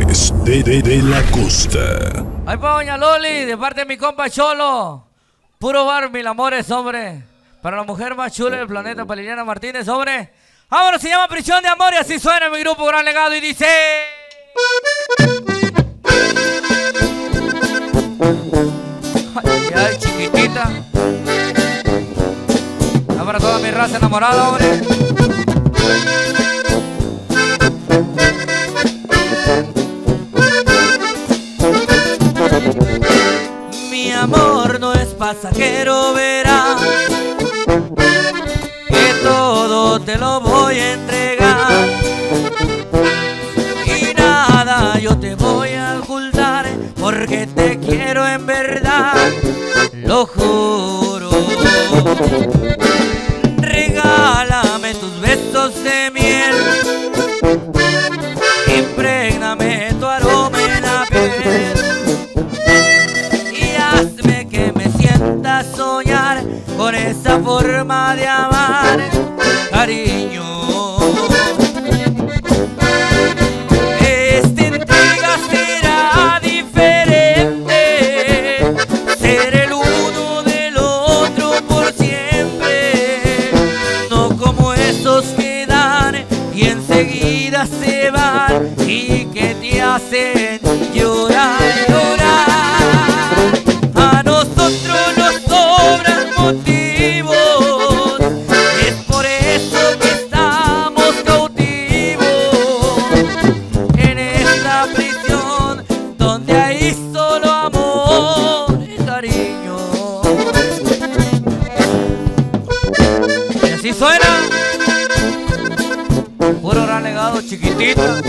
Gigantes de la costa. Ahí para doña Loli, de parte de mi compa Cholo. Puro bar, mil amores, hombre. Para la mujer más chula del planeta, para Liliana Martínez, hombre. Vámonos, se llama Prisión de Amor y así suena mi grupo Gran Legado y dice... Ay, ay, chiquitita. Va para toda mi raza enamorada, hombre. Mi amor no es pasajero, verás que todo te lo voy a entregar y nada yo te voy a ocultar porque te quiero en verdad, lo juro. Regálame tus besos de miel, imprégname tu aroma en la piel y hazme que me sienta soñar con esa forma de amar, cariño. Esta intriga será diferente, ser el uno del otro por siempre, no como esos que dan y enseguida se van y que te hacen llorar, llorar. A nosotros nos sobran motivos, es por eso que estamos cautivos en esta prisión donde hay solo amor y cariño. Y así suena puro Gran Legado, chiquitita.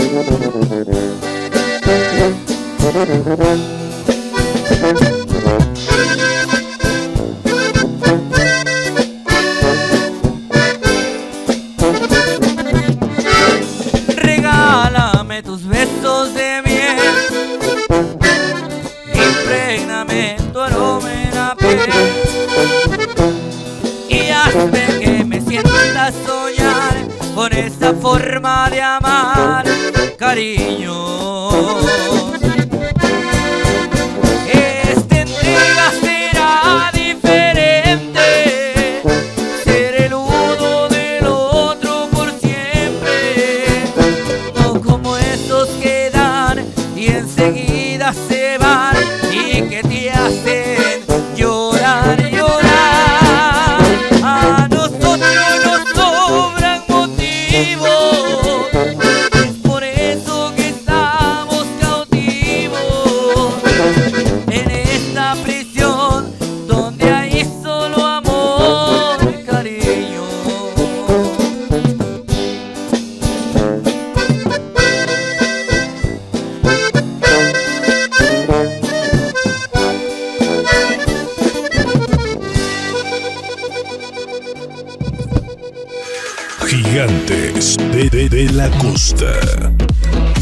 Regálame tus besos de miel, imprégname tu aroma en la piel y hazme que me sienta soñar con esta forma de amar, cariño. Esta entrega será diferente, ser el uno del otro por siempre, no como esos que dan y enseguida se van y que te hacen llorar, llorar. A nosotros nos sobran motivos, es por eso que estamos cautivos en esta prisión donde hay solo amor y cariño. Gigantes de la costa.